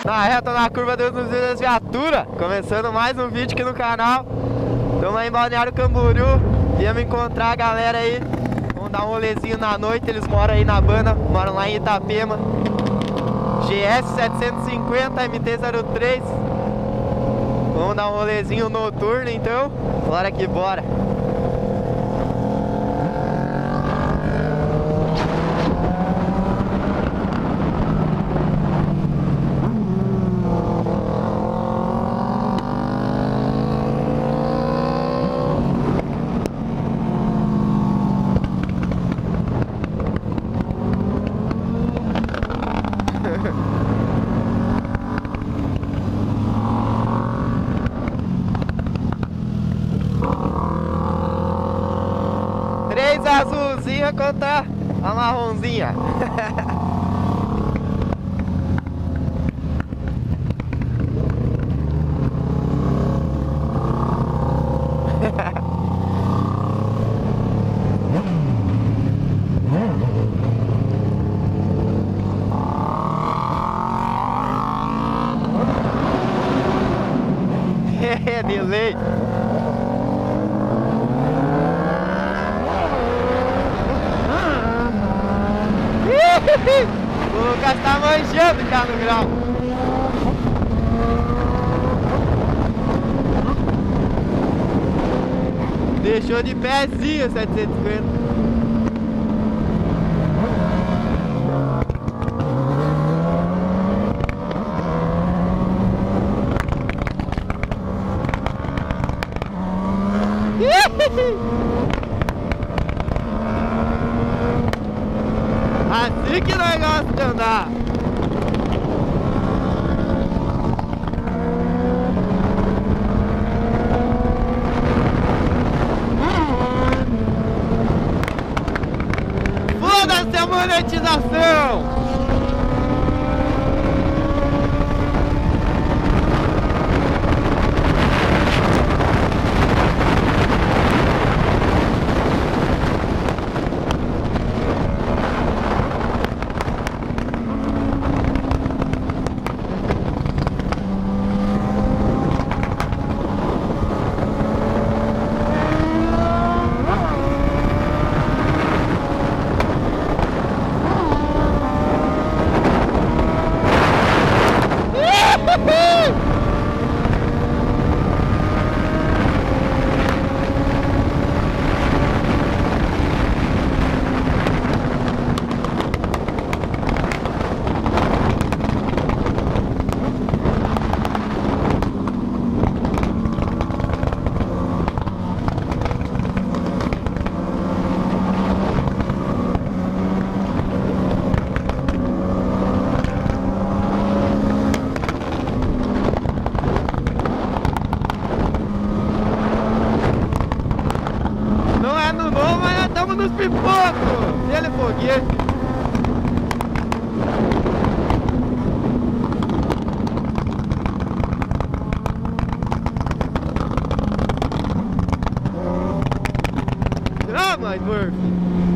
na reta, na curva das viaturas. Começando mais um vídeo aqui no canal. Estamos aí em Balneário Camboriú. Viemos encontrar a galera aí. Vamos dar um rolezinho na noite. Eles moram aí na Banda, moram lá em Itapema. GS 750 MT-03. Vamos dar um rolezinho noturno então. Bora que bora. Três azulzinha contra a marronzinha. De lei. O Lucas tá manjando já no grau. Deixou de pezinho 750. Assim que nós gostamos de andar. Foda-se a monetização! Nos pipocos! Ele é foguete! Ah, mas Murphy!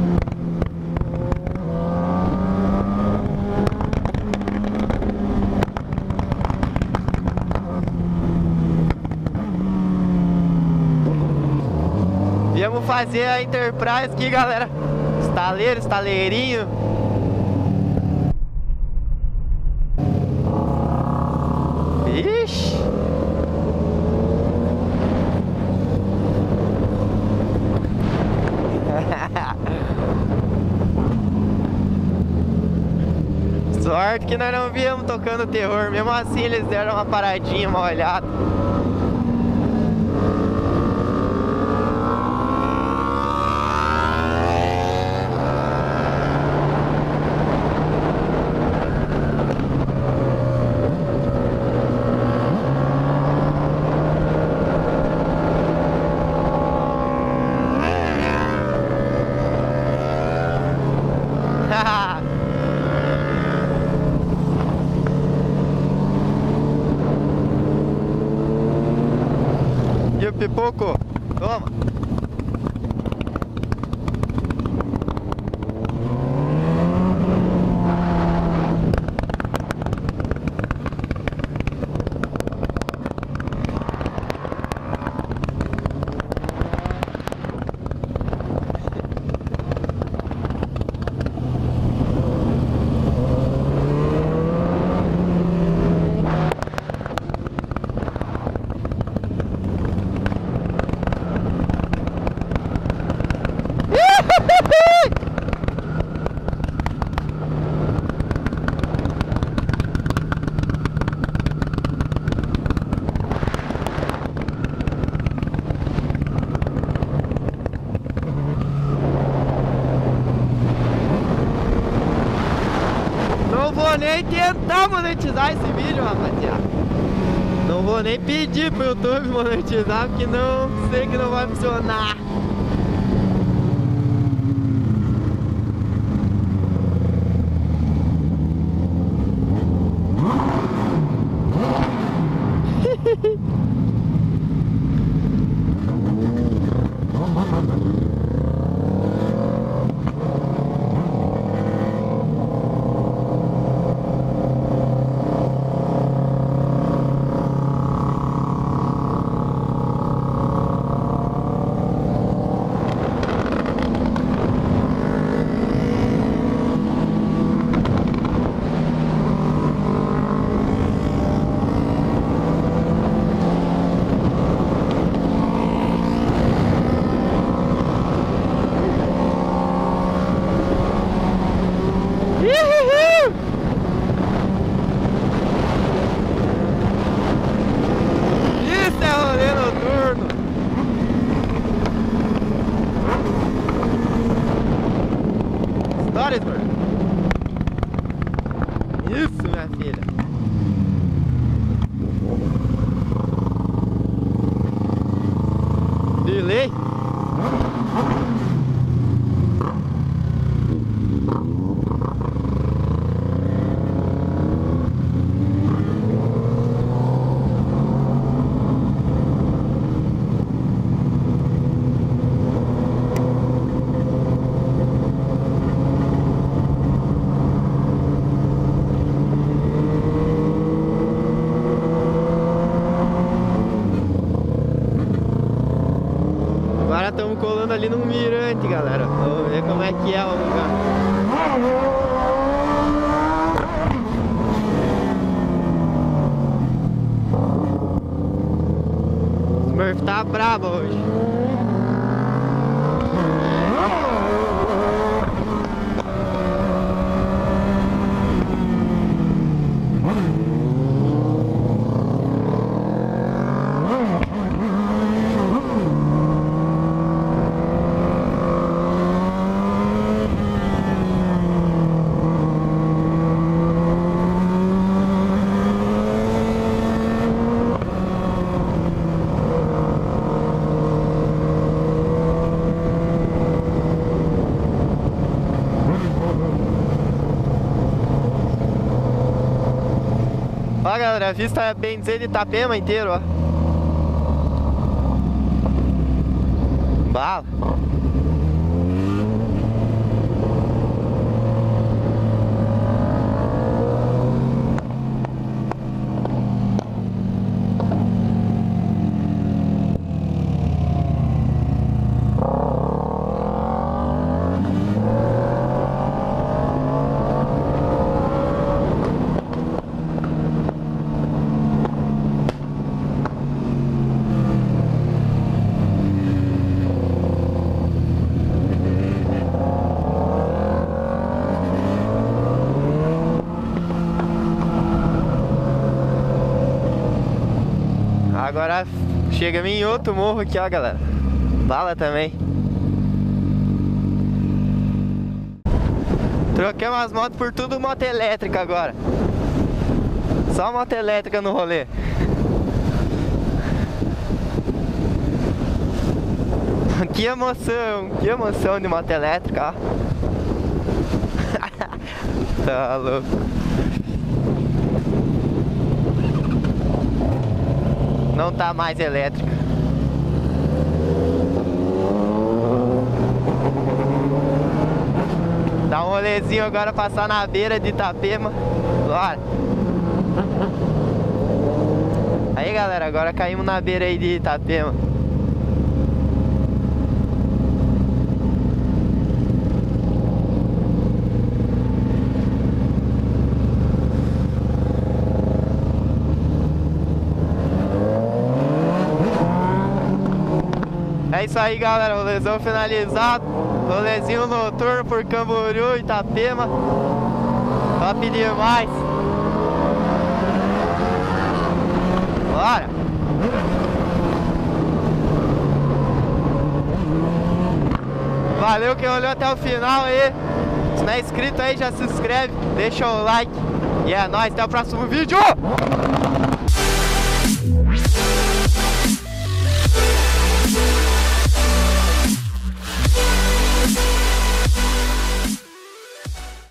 Viemos fazer a Enterprise aqui, galera. Estaleiro, estaleirinho. Ixi. Sorte que nós não viemos tocando terror. Mesmo assim eles deram uma paradinha, uma olhada. E o pipoco? Toma! vou nem tentar monetizar esse vídeo, rapaziada. Não vou nem pedir pro YouTube monetizar, porque não sei que não vai funcionar. Isso, minha filha. Delay. Agora estamos colando ali num mirante, galera. Vamos ver como é que é o lugar. O Smurf tá brabo hoje. Ó, galera, a vista é bem dizer de Itapema inteiro, ó. Bala. Agora chegamos em outro morro aqui, ó, galera. Bala também. Troquei umas motos por tudo moto elétrica agora. Só moto elétrica no rolê. Que emoção de moto elétrica, ó. Tá louco. Não tá mais elétrica. Dá um rolezinho agora, passar na beira de Itapema. Bora. Aí, galera, agora caímos na beira aí de Itapema. É isso aí, galera, rolezão finalizado. Rolezinho noturno por Camboriú, Itapema. Top demais. Bora. Valeu quem olhou até o final aí. Se não é inscrito aí, já se inscreve, deixa o like. E é nóis, até o próximo vídeo!